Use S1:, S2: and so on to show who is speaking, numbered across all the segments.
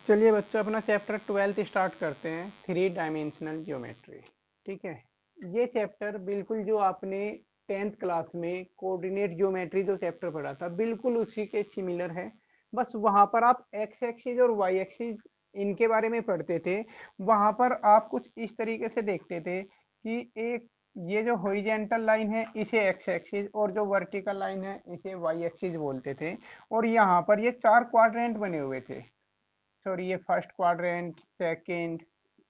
S1: चलिए बच्चों अपना चैप्टर 12 स्टार्ट करते हैं, थ्री डायमेंशनल ज्योमेट्री। ठीक है। ये चैप्टर बिल्कुल जो आपने 10th क्लास में कोऑर्डिनेट ज्योमेट्री जो चैप्टर पढ़ा था बिल्कुल उसी के सिमिलर है। बस वहां पर आप एक्स एक्सिस और वाई एक्सिस इनके बारे में पढ़ते थे। वहां पर आप कुछ इस तरीके से देखते थे कि एक ये जो हॉरिजेंटल लाइन है इसे एक्स एक्सिस और जो वर्टिकल लाइन है इसे वाई एक्सिस बोलते थे। और यहाँ पर ये चार क्वाड्रेंट बने हुए थे। सॉरी, ये first quadrant, second,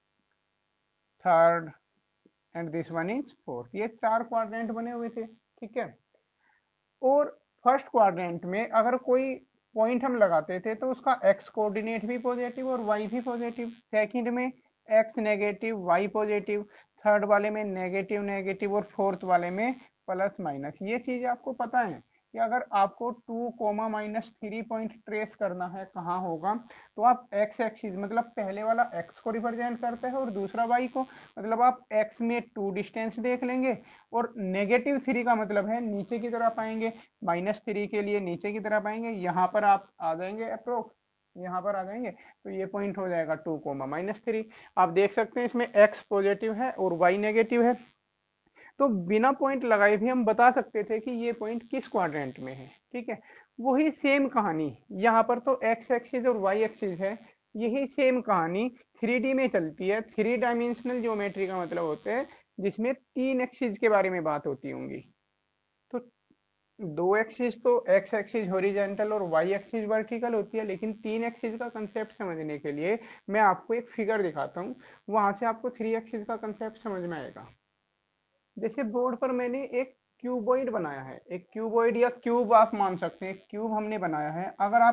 S1: third and this one is fourth. ये चार क्वाड्रेंट बने हुए थे। ठीक है। और फर्स्ट क्वाड्रेंट में अगर कोई पॉइंट हम लगाते थे तो उसका एक्स कोऑर्डिनेट भी पॉजिटिव और वाई भी पॉजिटिव। सेकंड में X negative Y positive. Third वाले में नेगेटिव नेगेटिव और फोर्थ वाले में प्लस माइनस। ये चीज आपको पता है कि अगर आपको 2, -3 पॉइंट ट्रेस करना है कहाँ होगा, तो आप एक्स एक्सिस मतलब पहले वाला एक्स को रिप्रेजेंट करता है और दूसरा वाई को। मतलब आप एक्स में 2 डिस्टेंस देख लेंगे और -3 का मतलब है नीचे की तरफ आएंगे, -3 के लिए नीचे की तरफ आएंगे, यहाँ पर आप आ जाएंगे अप्रोक्स, यहाँ पर आ जाएंगे तो ये पॉइंट हो जाएगा 2, -3। आप देख सकते हैं इसमें एक्स पॉजिटिव है और वाई नेगेटिव है। तो बिना पॉइंट लगाए भी हम बता सकते थे कि ये पॉइंट किस क्वाड्रेंट में है। ठीक है। वही सेम कहानी यहाँ पर तो एक्स एक्सिस और वाई एक्सिस है। यही सेम कहानी 3D में चलती है। थ्री डायमेंशनल ज्योमेट्री का मतलब होता है जिसमें 3 एक्सिस के बारे में बात होती होंगी। तो दो एक्सिस तो एक्स एक्सिस हॉरिजॉन्टल और वाई एक्सिस वर्टिकल होती है, लेकिन 3 एक्सिस का कंसेप्ट समझने के लिए मैं आपको एक फिगर दिखाता हूँ। वहां से आपको 3 एक्सिस का कंसेप्ट समझ में आएगा। जैसे बोर्ड पर मैंने एक क्यूबॉइड बनाया है, एक क्यूबॉइड या क्यूब आप मान सकते हैं, क्यूब हमने बनाया है।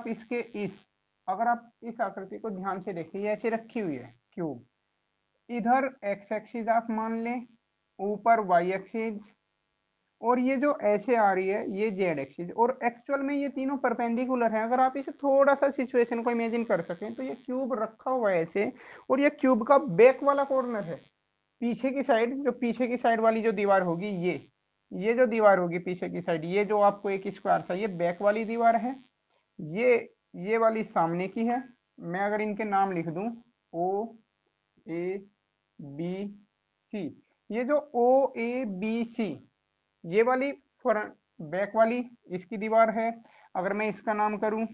S1: अगर आप इस आकृति को ध्यान से देखिए, ऐसे रखी हुई है क्यूब। इधर एक्स एक्सिस आप मान लें, ऊपर वाई एक्सिस, और ये जो ऐसे आ रही है ये जेड एक्सिस। और एक्चुअल में ये तीनों परपेंडिकुलर हैं। अगर आप इसे थोड़ा सा सिचुएशन को इमेजिन कर सकें तो ये क्यूब रखा हुआ है ऐसे, और ये क्यूब का बैक वाला कॉर्नर है। पीछे की साइड, जो पीछे की साइड वाली जो दीवार होगी, ये जो दीवार होगी पीछे की साइड, ये जो आपको एक स्क्वायर सा, ये बैक वाली दीवार है। ये ये वाली सामने की है। मैं अगर इनके नाम लिख दूं, ओ ए बी सी, ये जो ओ ए बी सी, ये वाली फ्रंट बैक वाली इसकी दीवार है। अगर मैं इसका नाम करूं,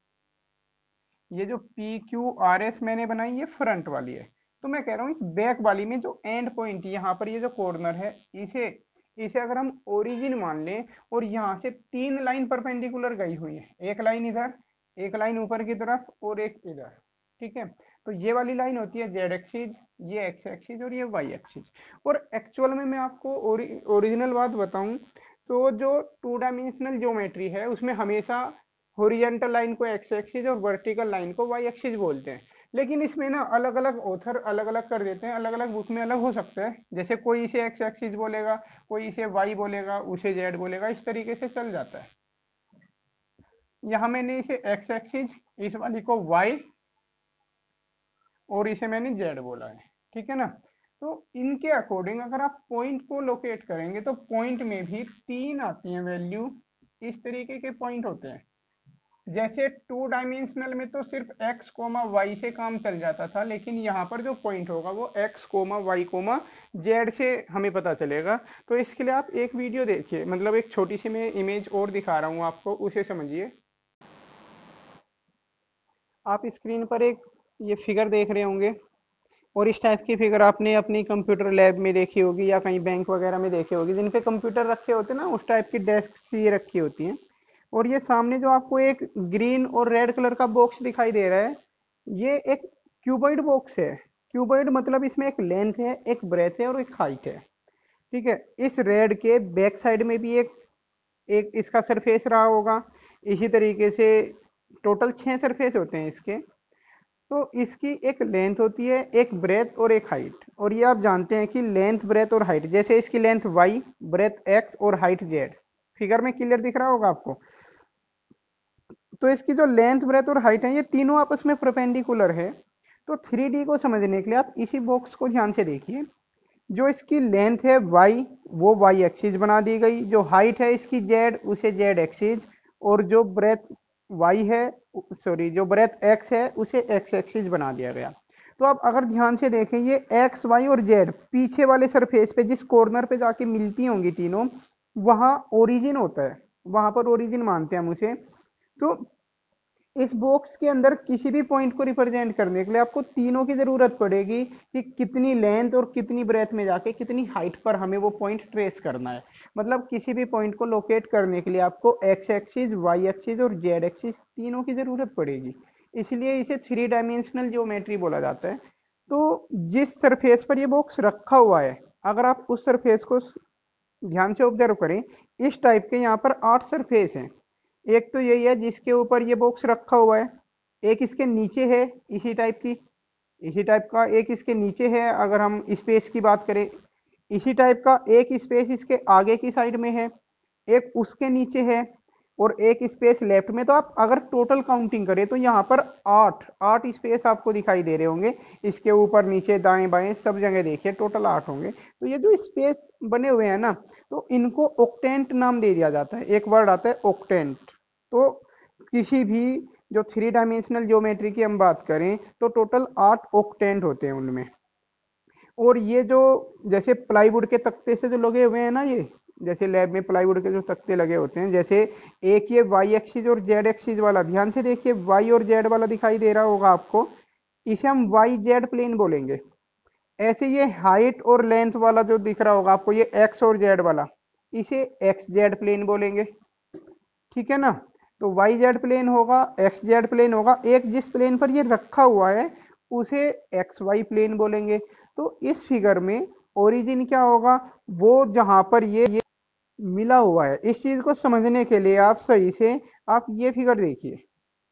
S1: ये जो पी क्यू आर एस मैंने बनाई ये फ्रंट वाली है। तो मैं कह रहा हूँ इस बैक वाली में जो एंड पॉइंट यहाँ पर ये जो कॉर्नर है, इसे इसे अगर हम ओरिजिन मान लें, और यहाँ से 3 लाइन परपेंडिकुलर गई हुई है, एक लाइन इधर, एक लाइन ऊपर की तरफ और एक इधर। ठीक है। तो ये वाली लाइन होती है जेड एक्सिस, ये एक्स एक्सिस और ये वाई एक्सिस। और एक्चुअल में मैं आपको ओरिजिनल बात बताऊं तो जो 2 डायमेंशनल ज्योमेट्री है उसमें हमेशा हॉरिजॉन्टल लाइन को एक्स एक्सिस और वर्टिकल लाइन को वाई एक्सिस बोलते हैं। लेकिन इसमें ना अलग अलग ऑथर अलग अलग कर देते हैं, अलग अलग बुक में अलग हो सकता है। जैसे कोई इसे एक्स एक्सिस बोलेगा, कोई इसे वाई बोलेगा, उसे जेड बोलेगा, इस तरीके से चल जाता है। यहाँ मैंने इसे एक्स एक्सिस, इस वाली को वाई और इसे मैंने जेड बोला है। ठीक है ना। तो इनके अकॉर्डिंग अगर आप पॉइंट को लोकेट करेंगे तो पॉइंट में भी 3 आती हैं वैल्यू। इस तरीके के पॉइंट होते हैं। जैसे 2 डायमेंशनल में तो सिर्फ x कोमा वाई से काम चल जाता था, लेकिन यहाँ पर जो पॉइंट होगा वो x comma Y comma Z से हमें पता चलेगा। तो इसके लिए आप एक वीडियो देखिए, मतलब एक छोटी सी मैं इमेज और दिखा रहा हूँ आपको, उसे समझिए। आप स्क्रीन पर एक ये फिगर देख रहे होंगे, और इस टाइप की फिगर आपने अपनी कंप्यूटर लैब में देखी होगी या कहीं बैंक वगैरह में देखी होगी, जिन पे कंप्यूटर रखे होते हैं ना, उस टाइप की डेस्क सी रखी होती हैं। और ये सामने जो आपको एक ग्रीन और रेड कलर का बॉक्स दिखाई दे रहा है, ये एक क्यूबॉइड बॉक्स है। क्यूबॉइड मतलब इसमें एक लेंथ है, एक ब्रेथ है और एक हाइट है। ठीक है। इस रेड के बैक साइड में भी एक एक इसका सरफेस रहा होगा। इसी तरीके से टोटल 6 सरफेस होते हैं इसके। तो इसकी एक लेंथ होती है, एक ब्रेथ और एक हाइट। और ये आप जानते हैं कि लेंथ ब्रेथ और हाइट, जैसे इसकी लेंथ y, ब्रेथ x और हाइट z, फिगर में क्लियर दिख रहा होगा आपको। तो इसकी जो लेंथ ब्रेथ और हाइट है ये तीनों आपस में परपेंडिकुलर है। तो 3D को समझने के लिए आप इसी बॉक्स को ध्यान से देखिए। जो इसकी लेंथ है y, वो y एक्सिस बना दी गई। जो हाइट है इसकी z, उसे z एक्सिस। और जो ब्रेथ वाई है, सॉरी जो ब्रेथ एक्स है उसे एक्स एक्सिस बना दिया गया। तो आप अगर ध्यान से देखें ये एक्स वाई और जेड पीछे वाले सरफेस पे जिस कॉर्नर पे जाके मिलती होंगी तीनों, वहां ओरिजिन होता है, वहां पर ओरिजिन मानते हैं हम उसे। तो इस बॉक्स के अंदर किसी भी पॉइंट को रिप्रेजेंट करने के लिए आपको तीनों की जरूरत पड़ेगी कि कितनी लेंथ और कितनी ब्रेथ में जाके कितनी हाइट पर हमें वो पॉइंट ट्रेस करना है। मतलब किसी भी पॉइंट को लोकेट करने के लिए आपको एक्स एक्सिस, वाई एक्सिस और जेड एक्सिस तीनों की जरूरत पड़ेगी। इसलिए इसे थ्री डायमेंशनल ज्योमेट्री बोला जाता है। तो जिस सरफेस पर ये बॉक्स रखा हुआ है, अगर आप उस सरफेस को ध्यान से ऑब्जर्व करें, इस टाइप के यहाँ पर 8 सरफेस हैं। एक तो यही है जिसके ऊपर ये बॉक्स रखा हुआ है, एक इसके नीचे है इसी टाइप का एक इसके नीचे है, अगर हम स्पेस की बात करें इसी टाइप का एक स्पेस इसके आगे की साइड में है, एक उसके नीचे है और एक स्पेस लेफ्ट में। तो आप अगर टोटल काउंटिंग करें तो यहाँ पर आठ आठ स्पेस आपको दिखाई दे रहे होंगे, इसके ऊपर नीचे दाएं बाएं सब जगह देखिए टोटल 8 होंगे। तो ये जो स्पेस बने हुए हैं ना, तो इनको ऑक्टेंट नाम दे दिया जाता है, एक वर्ड आता है ऑक्टेंट। तो किसी भी जो थ्री डायमेंशनल ज्योमेट्री की हम बात करें तो टोटल 8 ऑक्टेंट होते हैं उनमें। और ये जो जैसे प्लाईवुड के तख्ते से जो लगे हुए हैं ना, ये जैसे लैब में प्लाईवुड के जो तख्ते लगे होते हैं, जैसे एक ये वाई एक्सिस और जेड एक्सिस वाला, ध्यान से देखिए वाई और जेड वाला दिखाई दे रहा होगा आपको, इसे हम वाई जेड प्लेन बोलेंगे। ऐसे ये हाइट और लेंथ वाला जो दिख रहा होगा आपको, ये एक्स और जेड वाला, इसे एक्स जेड प्लेन बोलेंगे। ठीक है ना। तो वाई जेड प्लेन होगा, एक्स जेड प्लेन होगा, एक जिस प्लेन पर ये रखा हुआ है उसे एक्स वाई प्लेन बोलेंगे। तो इस फिगर में ओरिजिन क्या होगा, वो जहां पर ये मिला हुआ है। इस चीज को समझने के लिए आप सही से आप ये फिगर देखिए।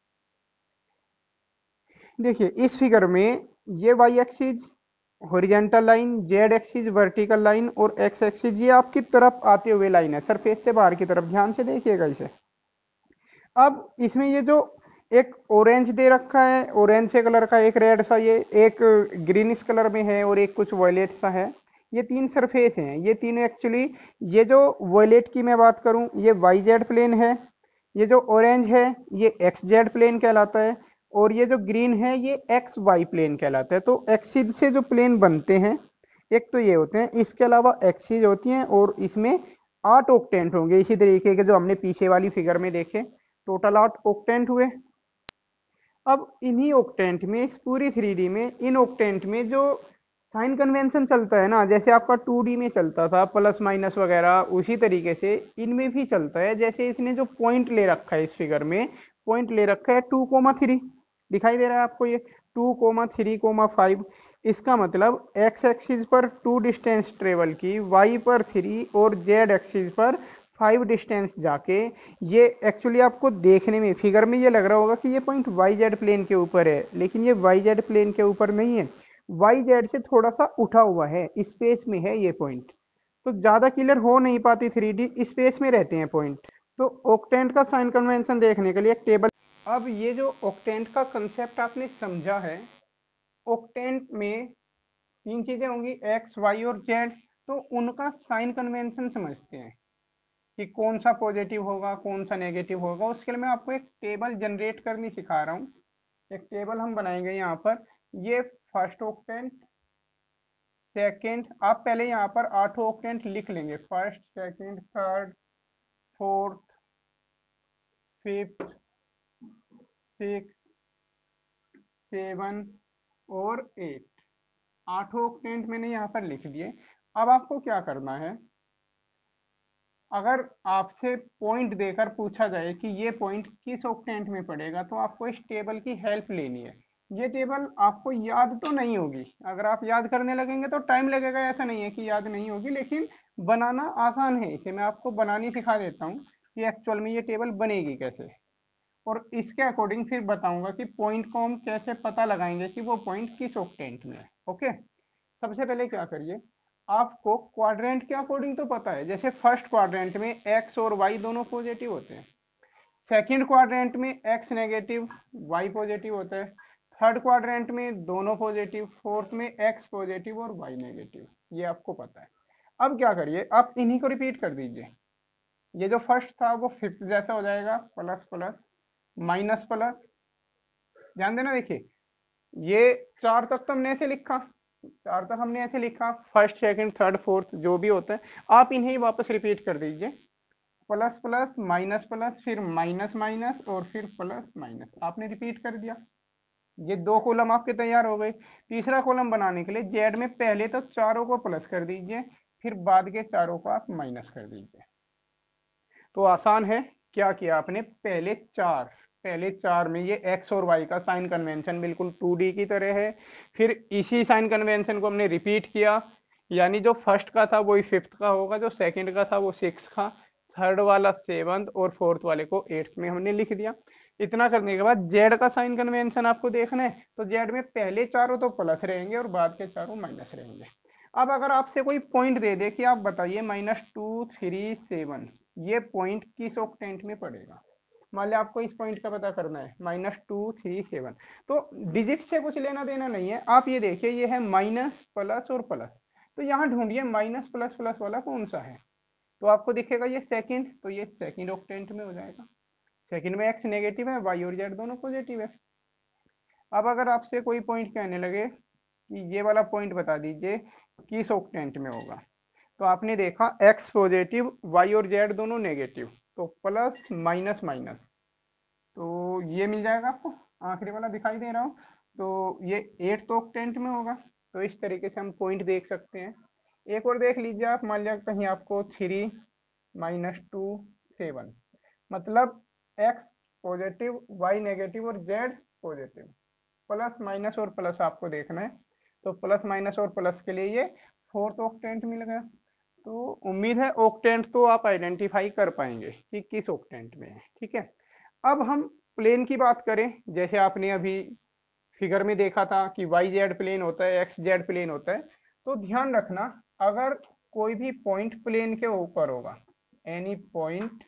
S1: देखिए इस फिगर में ये Y axis horizontal line, Z axis vertical line और एक्स एक्सिस ये आपकी तरफ आते हुए लाइन है, सरफेस से बाहर की तरफ। ध्यान से देखिएगा इसे। अब इसमें ये जो एक ऑरेंज दे रखा है, ऑरेंज से कलर का, एक रेड सा, ये एक ग्रीनिश कलर में है और एक कुछ वॉयलेट सा है, ये तीन सरफेस हैं। ये तीनों एक्चुअली, ये जो वॉयलेट की मैं बात करूं ये वाई जेड प्लेन है, ये जो ऑरेंज है ये एक्स जेड प्लेन कहलाता है, और ये जो ग्रीन है ये एक्स वाई प्लेन कहलाता है। तो एक्सिस से जो प्लेन बनते हैं एक तो ये होते हैं, इसके अलावा एक्सिस होती हैं और इसमें 8 ऑक्टेंट होंगे, इसी तरीके के जो हमने पीछे वाली फिगर में देखे, टोटल 8 ऑक्टेंट हुए। अब इन्हीं ऑक्टेंट में, इस पूरी 3D में, इन ऑक्टेंट में जो साइन कन्वेंशन चलता है ना, जैसे आपका 2D में चलता था प्लस माइनस वगैरह, उसी तरीके से इनमें भी चलता है। जैसे इसने जो पॉइंट ले रखा है, इस फिगर में पॉइंट ले रखा है 2,3, दिखाई दे रहा है आपको ये 2,3,5। इसका मतलब एक्स एक्सिस पर 2 डिस्टेंस ट्रेवल की, वाई पर 3 और जेड एक्सिस पर 5 डिस्टेंस जाके, ये एक्चुअली आपको देखने में फिगर में ये लग रहा होगा कि ये पॉइंट वाई जेड प्लेन के ऊपर है, लेकिन ये वाई जेड प्लेन के ऊपर नहीं है, वाई जेड से थोड़ा सा उठा हुआ है, स्पेस में है ये पॉइंट। तो ज्यादा क्लियर हो नहीं पाती 3D, स्पेस में रहते हैं पॉइंट। तो ऑक्टेंट का साइन कन्वेंशन देखने के लिए एक टेबल। अब ये जो ऑक्टेंट का कंसेप्ट आपने समझा है, ऑक्टेंट में तीन चीजें होंगी, एक्स वाई और जेड। तो उनका साइन कन्वेंशन समझते हैं कि कौन सा पॉजिटिव होगा कौन सा नेगेटिव होगा। उसके लिए मैं आपको एक टेबल जनरेट करनी सिखा रहा हूँ। एक टेबल हम बनाएंगे यहाँ पर। ये फर्स्ट ऑक्टेंट, सेकंड, आप पहले यहाँ पर 8 ऑक्टेंट लिख लेंगे, first second third fourth fifth six seven और 8, 8 ऑक्टेंट मैंने यहाँ पर लिख दिए। अब आपको क्या करना है, अगर आपसे पॉइंट देकर पूछा जाए कि ये पॉइंट किस ऑक्टेंट में पड़ेगा, तो आपको इस टेबल की हेल्प लेनी है। ये टेबल आपको याद तो नहीं होगी, अगर आप याद करने लगेंगे तो टाइम लगेगा, ऐसा नहीं है कि याद नहीं होगी, लेकिन बनाना आसान है। इसे मैं आपको बनानी सिखा देता हूँ कि एक्चुअल में ये टेबल बनेगी कैसे, और इसके अकॉर्डिंग फिर बताऊंगा कि पॉइंट को हम कैसे पता लगाएंगे कि वो पॉइंट किस ऑक्टेंट में है। ओके। सबसे पहले क्या करिए, आपको क्वाड्रेंट के अकॉर्डिंग तो पता है, जैसे फर्स्ट क्वाड्रेंट में एक्स और वाई दोनों पॉजिटिव होते हैं, सेकंड क्वाड्रेंट में एक्स नेगेटिव वाई पॉजिटिव होता है, थर्ड क्वाड्रेंट में दोनों पॉजिटिव, फोर्थ में एक्स पॉजिटिव और वाई नेगेटिव, ये आपको पता है। अब क्या करिए, आप इन्हीं को रिपीट कर दीजिए। ये जो फर्स्ट था वो फिफ्थ जैसा हो जाएगा, प्लस प्लस, माइनस प्लस, ध्यान देना। देखिए ये 4 तक तो हमने ऐसे लिखा, 4 तक हमने ऐसे लिखा, फर्स्ट सेकंड थर्ड फोर्थ जो भी होता है, आप इन्हें वापस रिपीट कर दीजिए। प्लस प्लस माइनस प्लस फिर माइनस माइनस और फिर प्लस माइनस, आपने रिपीट कर दिया। ये 2 कॉलम आपके तैयार हो गए। तीसरा कॉलम बनाने के लिए जेड में पहले तो चारों को प्लस कर दीजिए, फिर बाद के चारों को आप माइनस कर दीजिए। तो आसान है। क्या किया आपने, पहले चार में ये एक्स और वाई का साइन कन्वेंशन बिल्कुल 2D की तरह है, फिर इसी साइन कन्वेंशन को हमने रिपीट किया, यानी जो फर्स्ट का था वही फिफ्थ का होगा, जो सेकंड का था वो सिक्स का, थर्ड वाला सेवंथ और फोर्थ वाले को एट्थ में हमने लिख दिया। इतना करने के बाद जेड का साइन कन्वेंशन आपको देखना है, तो जेड में पहले चारों तो प्लस रहेंगे और बाद के चारों माइनस रहेंगे। अब अगर आपसे कोई पॉइंट दे दे कि आप बताइए -237, ये पॉइंट किस ऑक्टेंट में पड़ेगा। मान लिया आपको इस पॉइंट का पता करना है -237, तो डिजिट से कुछ लेना देना नहीं है। आप ये देखिए ये है माइनस प्लस और प्लस, तो यहाँ ढूंढिए माइनस प्लस प्लस वाला कौन सा है, तो आपको दिखेगा ये सेकंड, तो ये सेकंड ऑक्टेंट में हो जाएगा। सेकंड में एक्स नेगेटिव है, वाई और जेड दोनों पॉजिटिव है। अब अगर आपसे कोई पॉइंट कहने लगे कि ये वाला पॉइंट बता दीजिए किस ऑक्टेंट में होगा, तो आपने देखा एक्स पॉजिटिव वाई और जेड दोनों नेगेटिव, तो प्लस माइनस माइनस, तो ये मिल जाएगा आपको। आखिरी वाला दिखाई दे रहा हो, तो ये 8th ऑक्टेंट में होगा। तो इस तरीके से हम पॉइंट देख सकते हैं। एक और देख लीजिए आप, मान लिया कहीं आपको 3-2-7, मतलब एक्स पॉजिटिव वाई नेगेटिव और जेड पॉजिटिव, प्लस माइनस और प्लस आपको देखना है, तो प्लस माइनस और प्लस के लिए ये 4th ऑक्टेंट मिल गया। तो उम्मीद है ऑक्टेंट तो आप आइडेंटिफाई कर पाएंगे कि किस ऑक्टेंट में है। ठीक है, अब हम प्लेन की बात करें, जैसे आपने अभी फिगर में देखा था कि वाई जेड प्लेन होता है, एक्स जेड प्लेन होता है, तो ध्यान रखना अगर कोई भी पॉइंट प्लेन के ऊपर होगा, any point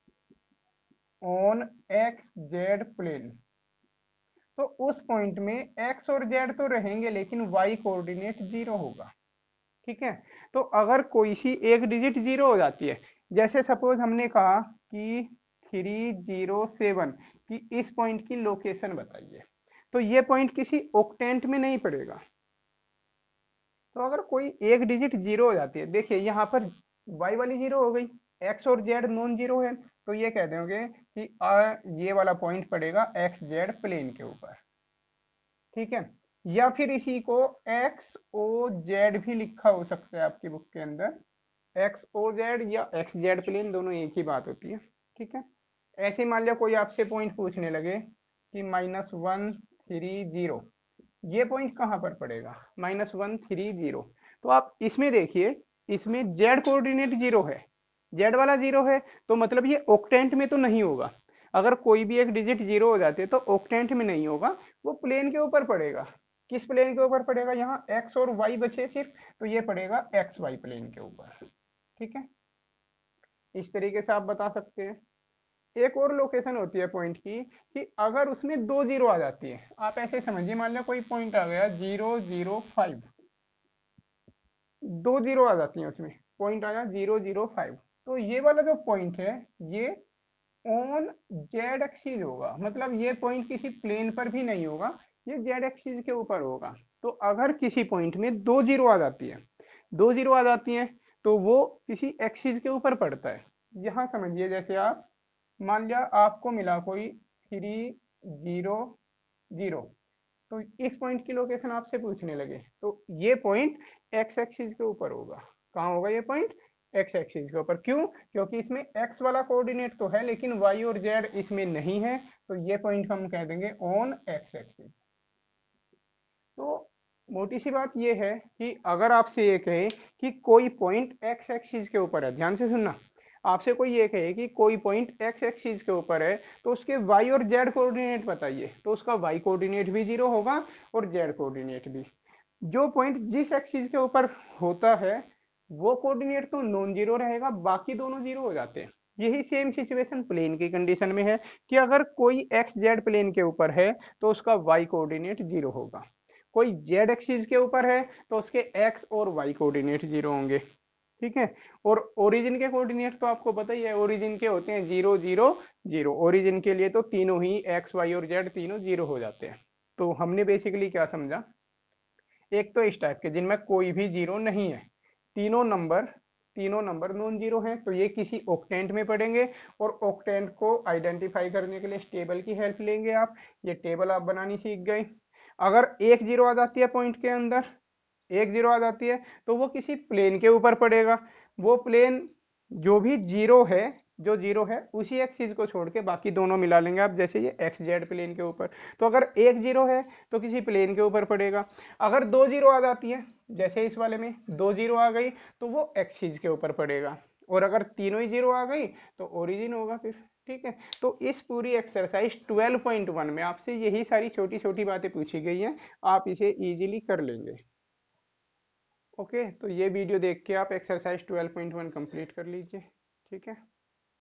S1: on X Z plane, तो उस पॉइंट में एक्स और जेड तो रहेंगे लेकिन वाई कोऑर्डिनेट 0 होगा। ठीक है, तो अगर कोई सी एक डिजिट 0 हो जाती है, जैसे सपोज हमने कहा कि 307 कि इस पॉइंट की लोकेशन बताइए, तो ये पॉइंट किसी ऑक्टेंट में नहीं पड़ेगा। तो अगर कोई एक डिजिट 0 हो जाती है, देखिए यहाँ पर y वाली 0 हो गई, x और z नॉन जीरो है, तो ये कह देंगे कि ये वाला पॉइंट पड़ेगा एक्स जेड प्लेन के ऊपर। ठीक है, या फिर इसी को एक्स ओ जेड भी लिखा हो सकता है आपकी बुक के अंदर, एक्स ओ जेड या एक्स जेड प्लेन दोनों एक ही बात होती है। ठीक है, ऐसे मान लिया कोई आपसे पॉइंट पूछने लगे कि -130, ये पॉइंट कहाँ पर पड़ेगा, -130, तो आप इसमें देखिए, इसमें जेड कोऑर्डिनेट 0 है, जेड वाला 0 है, तो मतलब ये ऑक्टेंट में तो नहीं होगा। अगर कोई भी एक डिजिट 0 हो जाते तो ऑक्टेंट में नहीं होगा, वो प्लेन के ऊपर पड़ेगा। किस प्लेन के ऊपर पड़ेगा, यहाँ एक्स और वाई बचे सिर्फ, तो ये पड़ेगा एक्स वाई प्लेन के ऊपर। ठीक है, इस तरीके से आप बता सकते हैं। एक और लोकेशन होती है पॉइंट की कि अगर उसमें 2 जीरो आ जाती है, आप ऐसे समझिए, मान लो कोई पॉइंट आ गया 005, 2 जीरो आ जाती है उसमें, पॉइंट आया 005, तो ये वाला जो पॉइंट है ये ऑन जेड एक्सिस होगा, मतलब ये पॉइंट किसी प्लेन पर भी नहीं होगा, ये जेड एक्सिस के ऊपर होगा। तो अगर किसी पॉइंट में 2 जीरो आ जाती है, 2 जीरो आ जाती है, तो वो किसी एक्सिस के ऊपर पड़ता है। यहाँ समझिए, जैसे आप मान लिया आपको मिला कोई 300, तो इस पॉइंट की लोकेशन आपसे पूछने लगे, तो ये पॉइंट एक्स एक्सिस के ऊपर होगा। कहाँ होगा ये पॉइंट, एक्स एक्सिस के ऊपर। क्यों, क्योंकि इसमें एक्स वाला कोऑर्डिनेट तो है लेकिन वाई और जेड इसमें नहीं है, तो ये पॉइंट हम कह देंगे ऑन एक्स एक्सिस। तो मोटी सी बात ये है कि अगर आपसे ये कहे कि कोई पॉइंट एक्स एक्सिस के ऊपर है, ध्यान से सुनना, आपसे कोई ये कहे कि कोई पॉइंट एक्स एक्सिस के ऊपर है, तो उसके वाई और जेड कोऑर्डिनेट बताइए, तो उसका वाई कोऑर्डिनेट भी 0 होगा और जेड कोऑर्डिनेट भी। जो पॉइंट जिस एक्सिस के ऊपर होता है वो कोऑर्डिनेट तो नॉन जीरो रहेगा, बाकी दोनों जीरो हो जाते हैं। यही सेम सिचुएशन प्लेन की कंडीशन में है कि अगर कोई एक्स जेड प्लेन के ऊपर है तो उसका वाई कोऑर्डिनेट 0 होगा, कोई जेड एक्सिस के ऊपर है तो उसके एक्स और वाई कोऑर्डिनेट 0 होंगे। ठीक है। और ओरिजिन के कोऑर्डिनेट तो आपको पता ही है, ओरिजिन के होते हैं 0 0 0। ओरिजिन के लिए तो तीनों ही एक्स वाई और जेड तीनों 0 हो जाते हैं। तो हमने बेसिकली क्या समझा, एक तो इस टाइप के जिनमें कोई भी जीरो नहीं है, तीनों नंबर नॉन जीरो हैं, तो ये किसी ऑक्टेंट में पढ़ेंगे। और ऑक्टेंट को आइडेंटिफाई करने के लिए इस टेबल की हेल्प लेंगे आप। ये टेबल आप बनानी सीख गए। अगर एक जीरो आ जाती है पॉइंट के अंदर, एक जीरो आ जाती है, तो वो किसी प्लेन के ऊपर पड़ेगा। वो प्लेन जो भी जीरो है, जो जीरो है उसी एक्सिस को छोड़ के बाकी दोनों मिला लेंगे आप, जैसे ये एक्स जेड प्लेन के ऊपर। तो अगर एक जीरो है तो किसी प्लेन के ऊपर पड़ेगा। अगर दो जीरो आ जाती है, जैसे इस वाले में दो जीरो आ गई, तो वो एक्सिस के ऊपर पड़ेगा। और अगर तीनों ही जीरो आ गई तो ओरिजिन होगा फिर। ठीक है। तो इस पूरी एक्सरसाइज 12.1 में आपसे यही सारी छोटी छोटी बातें पूछी गई हैं, आप इसे इजीली कर लेंगे। ओके, तो ये वीडियो देख के आप एक्सरसाइज 12.1 कंप्लीट कर लीजिए। ठीक है।